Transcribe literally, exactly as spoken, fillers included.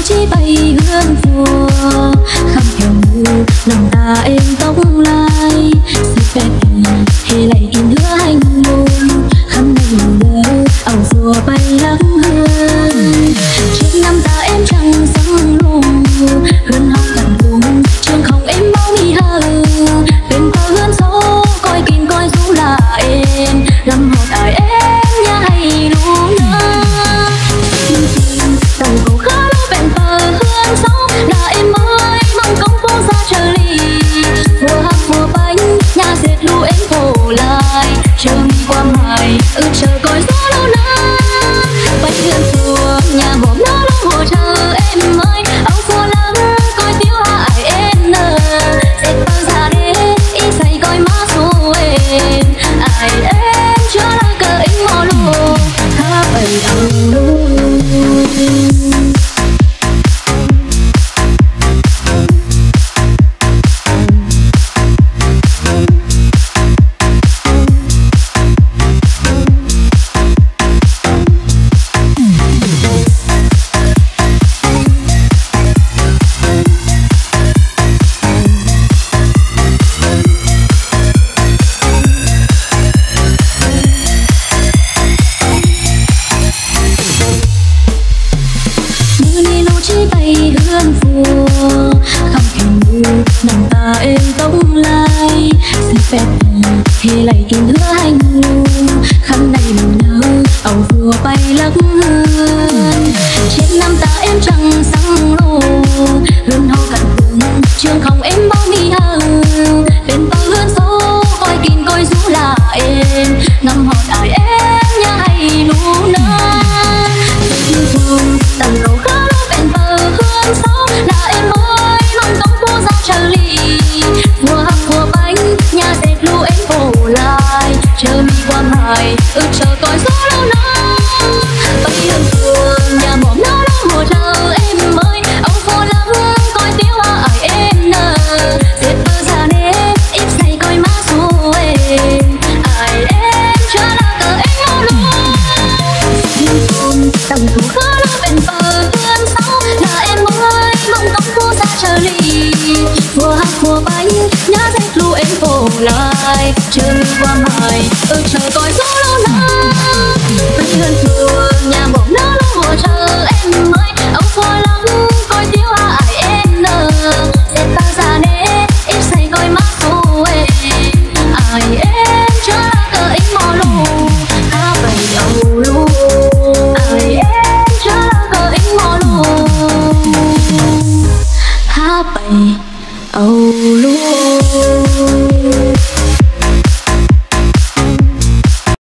chi bay hương phùa khắp theo mưa lòng ta êm tóc lai sẽ phép thì lại in hứa hành môn khắp nơi lỡ ảo phùa bay lắc hương trên năm ta em trăng sáng lùng hương hồng cằn cùng trường không em bao mi hờ bên bờ hương gió coi kinh coi dù là em làm hồn ai em nhà hay luôn tàu cầu khá lũ bên bờ hương gió là em ơi mong công phu ra chờ ly mùa hát mùa bánh nhà dệt lũ em khổ lại chờ mi qua mài ư chờ coi gió lâu na bánh hương chùa nhà bom nó lũ hồ chờ em ơi áo phô lắng coi tiêu hại em nơ dệt bao già đê ý say coi má số em ai em chưa là cờ anh mò lù hát bầy áo lũ hương phùa khắp theo mưa nằm ta êm tóc lai xin phép thì lại in hứa hành luôn khắp này mình nở ảo phùa bay lắc hương trên năm ta em trăng sáng lô hương hậu cằn cùng trường không em bao mi hờ bên bờ hương gió coi kín coi dù là em ngắm hòn ai em nhà hay lũ na hương phương tầng cầu khá lũ bên bờ hương gió là em ơi mong công phu ra chờ ly mùa hát mùa bánh nhà dệt lũ em khổ lại chờ mi qua mài ư chờ coi gió lâu na bay hương phương nhà mỏm nó lũ hồ chờ em ơi áo phô lắng coi tiêu hại em nơ dệt bơ già nê ít say coi má số em ai em chưa là cờ anh mô lù hương phương tầng thủ khá lũ bên bờ hương gió là em ơi mong công phu ra chờ ly mùa hát mùa bánh nhớ dệt lũ em khổ lại chờ mi qua mài ư chờ coi gió lâu na bay hương phương nhà bom nó lũ hồ chờ em ơi áo phô lắng coi tiêu hại em nơ dệt ta già nê ít say coi má số em ai em chưa là cờ anh mò lù hát bầy áo lù ai em chưa là cờ anh mò lù hát bầy áo lù